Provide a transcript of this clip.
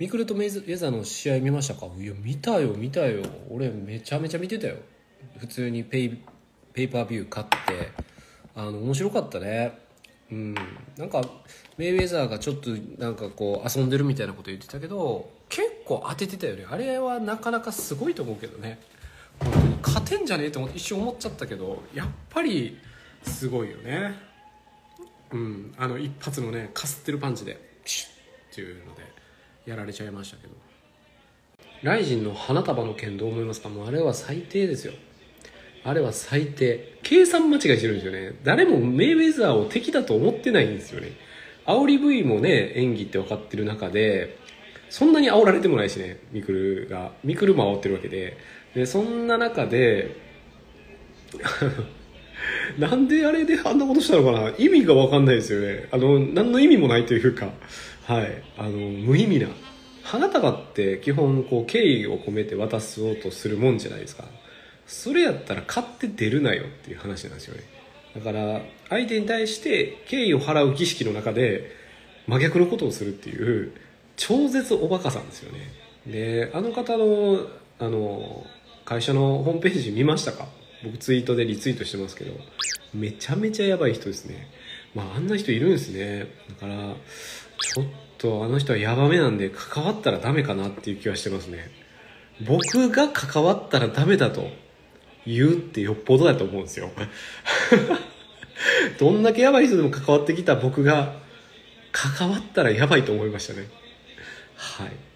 ミクルとメイウェザーの試合見ましたか？いや見たよ俺めちゃめちゃ見てたよ。普通にペイパービュー買って面白かったね。なんかメイウェザーがちょっとなんかこう遊んでるみたいなこと言ってたけど結構当ててたよね。あれはなかなかすごいと思うけどね。本当に勝てんじゃねえと一瞬思っちゃったけどやっぱりすごいよね。一発のねかすってるパンチでシュッっていうのでやられちゃいましたけど、ライジンの花束の件どう思いますか？もうあれは最低ですよ。あれは最低。計算間違いしてるんですよね。誰もメイウェザーを敵だと思ってないんですよね。煽り V もね演技って分かってる中でそんなに煽られてもないしね、ミクルも煽ってるわけでそんな中でなんであれであんなことしたのかな、意味が分かんないですよね。何の意味もないというか、はい無意味な。花束って基本こう敬意を込めて渡そうとするもんじゃないですか。それやったら買って出るなよっていう話なんですよね。だから相手に対して敬意を払う儀式の中で真逆のことをするっていう超絶おバカさんですよね。であの方の会社のホームページ見ましたか？僕ツイートでリツイートしてますけどめちゃめちゃやばい人ですね。あんな人いるんですね。だからちょっとあの人はヤバめなんで関わったらダメかなっていう気はしてますね。僕が関わったらダメだと言うってよっぽどだと思うんですよどんだけヤバい人でも関わってきた僕が関わったらヤバいと思いましたね。はい。